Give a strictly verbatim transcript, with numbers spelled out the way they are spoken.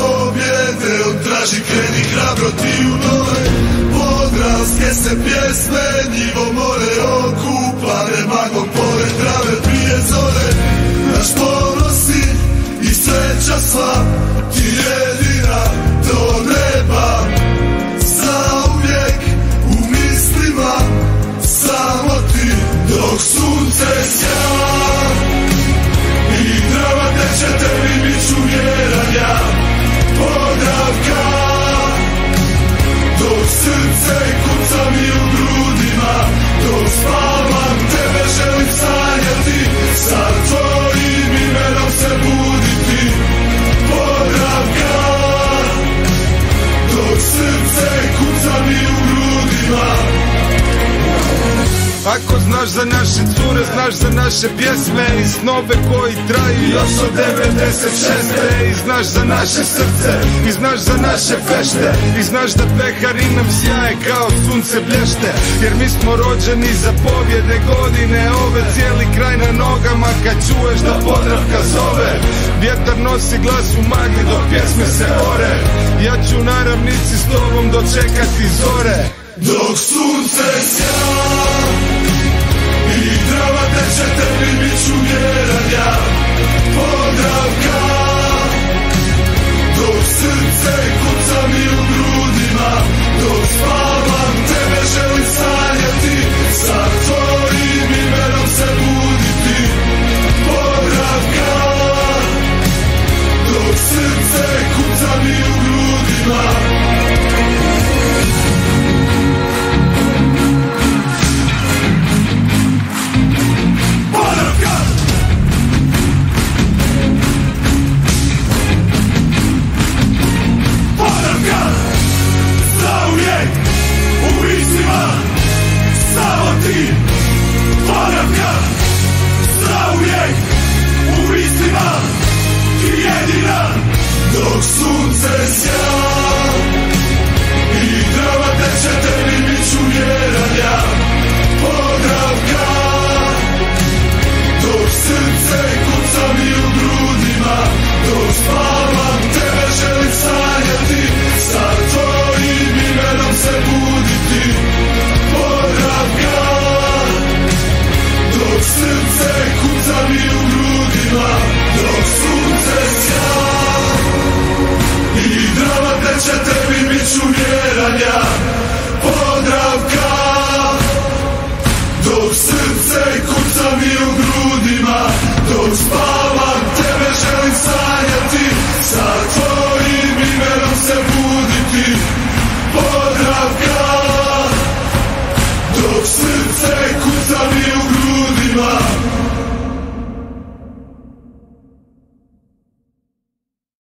pobjede on traži, kreni hrabro ti u nove podravske se pjesme, njivo more okupa, magom pored trave prije zore. Naš ponosi i sreća sva ti jedina do neba, zauvijek u mislima samo ti dok sunce sja. I Drava teče, tebi bit ću vjeran ja, Podravka. Dok srce kuca mi u grudima, dok spavam tebe želim sanjati, sa tvojim imenom se buditi, Podravka. Dok srce kuca mi u grudima. Ako znaš za naše cure, znaš za naše pjesme i snove koji traju još od devedeset šeste. I znaš za naše srce, i znaš za naše fešte, i znaš da pehari nam sjaje kao sunce blješte. Jer mi smo rođeni za pobjede godine ove, cijeli kraj na nogama kad čuješ da Podravka zove. Vjetar nosi glas u magli dok pjesme se ore, ja ću na ravnici s tobom dočekati zore. Dok sunce sja i Drava teče, tebi bit ću vjeran ja, Podravka. Dok srce kuca mi u grudima, dok spavam tebe želim sanjati, sa tvojim imenom se buditi, Podravka. Dok srce kuca mi u grudima. Podravka, zauvijek u mislima ti jedina. Dok sunce sja i Drava teče, tebi bit ću vjeran ja, Podravka. Dok srce kuca mi u grudima, dok spavam tebe želim sanjati, sa tvojim imenom se buditi, Podravka. Dok srce kuca mi u grudima, dok sunce sja i Drava teče, tebi bit ću vjeran ja, Podravka. Dok srce kuca mi u grudima, dok spavam tebe želim sanjati, sa tvojim imenom se buditi, Podravka. Dok srce kuca mi